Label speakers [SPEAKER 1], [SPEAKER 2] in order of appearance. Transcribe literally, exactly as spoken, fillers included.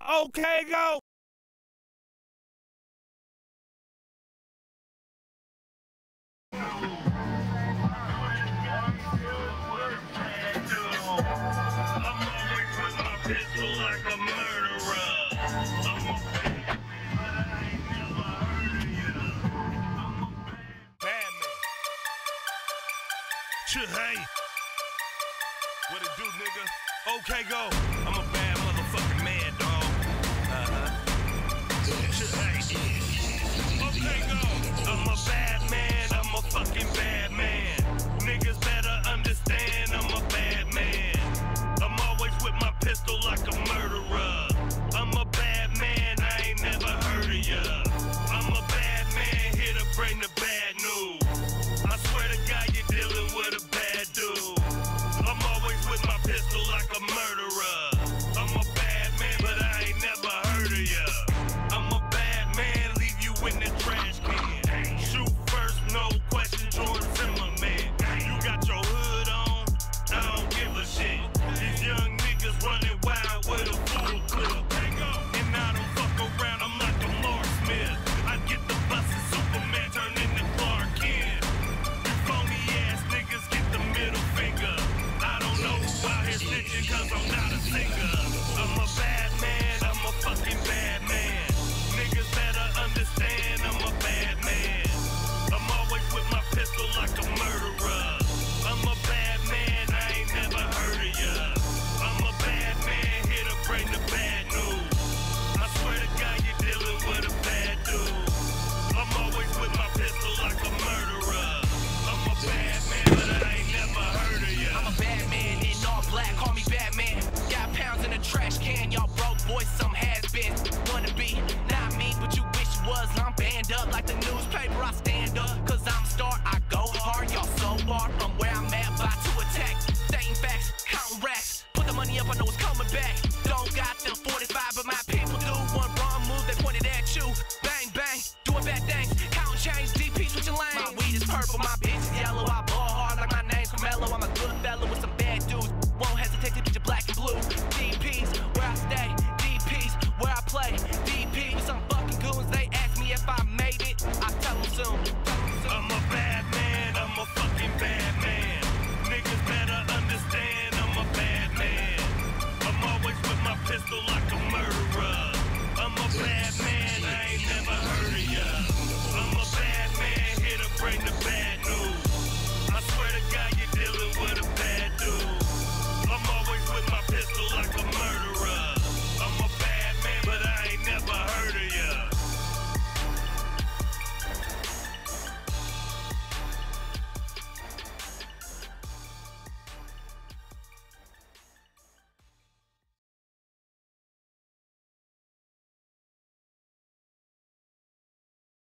[SPEAKER 1] Okay, go.
[SPEAKER 2] Pistol like a murderer. I'm a
[SPEAKER 1] bad man. Hey. What it do, nigga? Okay, go. I'm a bad motherfucking man, dog. Uh-huh. Hey. Okay, go. I'm a bad man. I'm a fucking bad man. Niggas better understand I'm a bad man. I'm always with my pistol like a murderer. I'm a bad man, I ain't never heard of ya. I'm a bad man, here to bring the bad news. I swear to God, you're dealing with a bad dude. I'm always with my pistol like a murderer. I'm a bad man, but I ain't never heard of ya. I'm a bad man, leave you in the trash can. Shoot first, no question, George Zimmerman. You got your hood on, I don't give a shit. These young niggas running wild with a full clip. And I don't fuck around, I'm like a Mark Smith. I get the bus and Superman turn into Clark Kent. You phony ass niggas get the middle finger. I don't know who out here snitching cause I'm not a singer. I'm a bad man, I'm a fucking bad man. Niggas better understand I'm a bad man. I'm always with my pistol like a murderer. I'm a bad man, I ain't never heard of ya. I'm a bad man, here to bring the bad news. I swear to God, you're dealing with a bad dude. I'm always with my pistol like a murderer. I'm a bad man, but I ain't never heard of ya.
[SPEAKER 3] I'm a bad man in all black, call me Batman. Got pounds in a trash can, y'all broke boys, some has-been. Wanna be, not me, but you wish you was. I'm banned up like the newspaper, I stand up. Cause I'm a star, I go hard, y'all so far from where I'm at, about to attack. Stating facts, counting racks, put the money up, I know it's coming back.